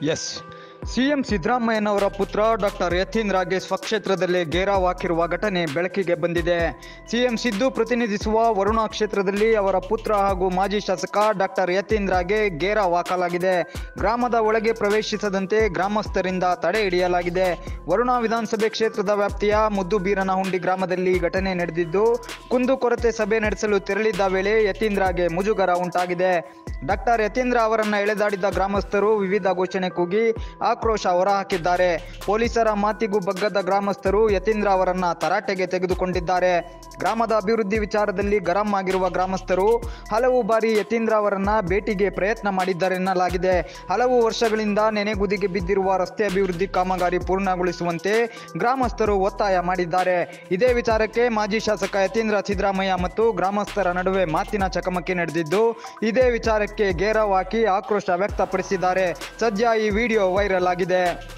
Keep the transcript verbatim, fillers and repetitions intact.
S CM ಸಿದ್ದರಾಮಯ್ಯನವರ ಪುತ್ರ doctor Yathindra ರಾಗೆ ಸ್ವಕ್ಷೇತ್ರದಲ್ಲೇ gherao ಹಾಕಿರುವ ಘಟನೆ ಬೆಳಕಿಗೆ ಬಂದಿದೆ. ಸಿಎಂ ಸಿದ್ದು ಪ್ರತಿನಿಧಿಸುವ ವರುಣಾ ಕ್ಷೇತ್ರದಲ್ಲಿ ಅವರ ಪುತ್ರ ಹಾಗೂ ಮಾಜಿ ಶಾಸಕ ಡಾಕ್ಟರ್ ಯತೀಂದ್ರ ರಾಗೆ ಗೇರಾವ್ ಹಾಕಲಾಗಿದೆ. ಗ್ರಾಮದ ಒಳಗೆ ಪ್ರವೇಶಿಸದಂತೆ ಗ್ರಾಮಸ್ಥರಿಂದ ತಡೆ ಹಿಡಿಯಲಾಗಿದೆ. ವರುಣಾ ವಿಧಾನಸಭೆ ಕ್ಷೇತ್ರದ ವ್ಯಾಪ್ತಿಯ ಮುದ್ದುಬೀರನಹುಂಡಿ ಗ್ರಾಮದಲ್ಲಿ ಘಟನೆ ನಡೆದಿದ್ದು, ಕುಂದುಕೊರತೆ ಸಭೆ ನಡೆಸಲು ತೆರಳಿದ್ದ ವೇಳೆ ಯತೀಂದ್ರಗೆ ಮುಜುಗರ ಉಂಟಾಗಿದೆ. ಡಾಕ್ಟರ್ ಯತೀಂದ್ರ ಅವರನ್ನ ಎಳೆದಾಡಿದ ಗ್ರಾಮಸ್ಥರು ವಿವಿಧ ಘೋಷಣೆ ಕೂಗಿ ಆಕ್ರೋಶ ಹೊರಹಾಕಿದ್ದಾರೆ. ಪೊಲೀಸರ ಮಾತಿಗೂ ಬಗ್ಗದ ಗ್ರಾಮಸ್ಥರು ಯತೀಂದ್ರ ಅವರನ್ನ ತರಾಟೆಗೆ ತೆಗೆದುಕೊಂಡಿದ್ದಾರೆ. ಗ್ರಾಮದ ಅಭಿವೃದ್ಧಿ ವಿಚಾರದಲ್ಲಿ ಗರಂ ಆಗಿರುವ ಗ್ರಾಮಸ್ಥರು ಹಲವು ಬಾರಿ ಯತೀಂದ್ರ ಅವರನ್ನ ಭೇಟಿಗೆ ಪ್ರಯತ್ನ ಮಾಡಿದ್ದಾರೆನ್ನಲಾಗಿದೆ. ಹಲವು ವರ್ಷಗಳಿಂದ ನೆನೆಗುದಿಗೆ ಬಿದ್ದಿರುವ ರಸ್ತೆ ಅಭಿವೃದ್ಧಿ ಕಾಮಗಾರಿ ಪೂರ್ಣಗೊಳಿಸುವಂತೆ ಗ್ರಾಮಸ್ಥರು ಒತ್ತಾಯ ಮಾಡಿದ್ದಾರೆ. ಇದೇ ವಿಚಾರಕ್ಕೆ ಮಾಜಿ ಶಾಸಕ ಯತೀಂದ್ರ ಸಿದ್ದರಾಮಯ್ಯ ಮತ್ತು ಗ್ರಾಮಸ್ಥರ ನಡುವೆ ಮಾತಿನ ಚಕಮಕಿ ನಡೆದಿದ್ದು, ಇದೇ ವಿಚಾರಕ್ಕೆ ಗೇರಾವ್ ಹಾಕಿ ಆಕ್ರೋಶ ವ್ಯಕ್ತಪಡಿಸಿದ್ದಾರೆ. ಸದ್ಯ ಈ ವಿಡಿಯೋ ವೈರಲ್ ಆಗಿದೆ.